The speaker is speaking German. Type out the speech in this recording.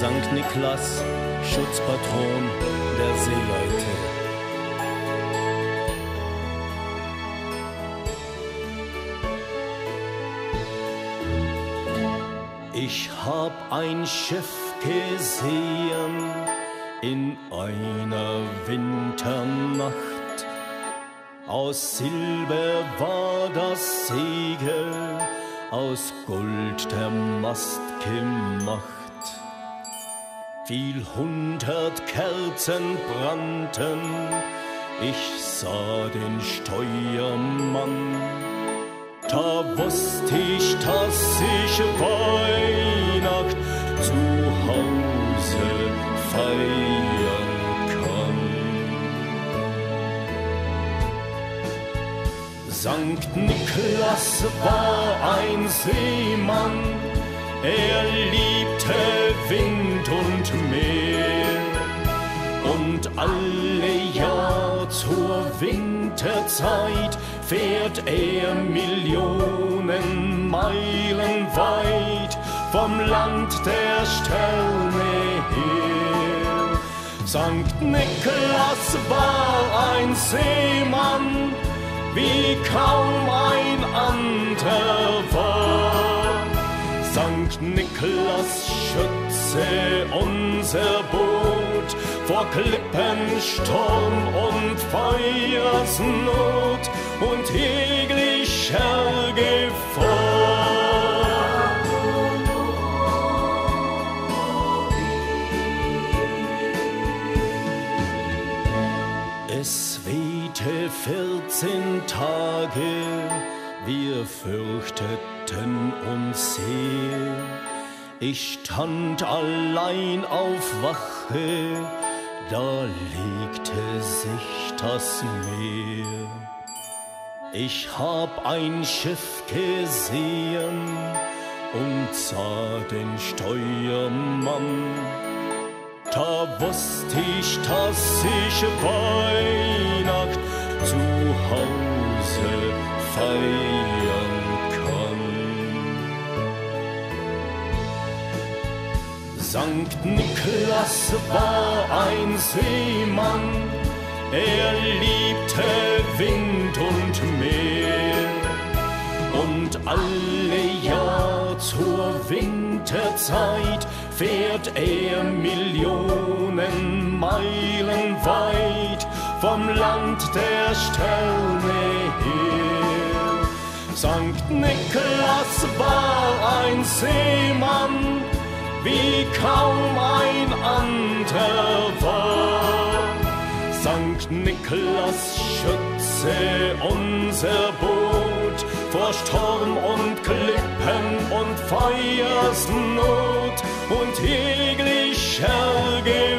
Sankt Niklas, Schutzpatron der Seeleute. Ich hab ein Schiff gesehen in einer Winternacht. Aus Silber war das Segel, aus Gold der Mast gemacht. Viel 100 Kerzen brannten, ich sah den Steuermann. Da wusste ich, dass ich Weihnacht zu Hause feiern kann. Sankt Niklas war ein Seemann, er liebte Wind und Meer. Und alle Jahr zur Winterzeit fährt er Millionen Meilen weit vom Land der Sterne her. Sankt Niklas war ein Seemann, wie kaum ein anderer war. Sankt Niklas schütze unser Boot vor Klippensturm und Feuersnot und jeglicher Gefahr. Es wehte 14 Tage, wir fürchteten uns sehr. Ich stand allein auf Wache, da legte sich das Meer. Ich hab ein Schiff gesehen und sah den Steuermann. Da wusste ich, dass ich Weihnacht zu Hause feiern kann. Sankt Niklas war ein Seemann, er liebte Wind und Meer. Und alle Jahr zur Winterzeit fährt er Millionen Meilen weit vom Land der Sterne her. Sankt Niklas war ein Seemann, wie kaum ein anderer war. Sankt Niklas schütze unser Boot vor Sturm und Klippen und Feuersnot und jeglicher Gefahr.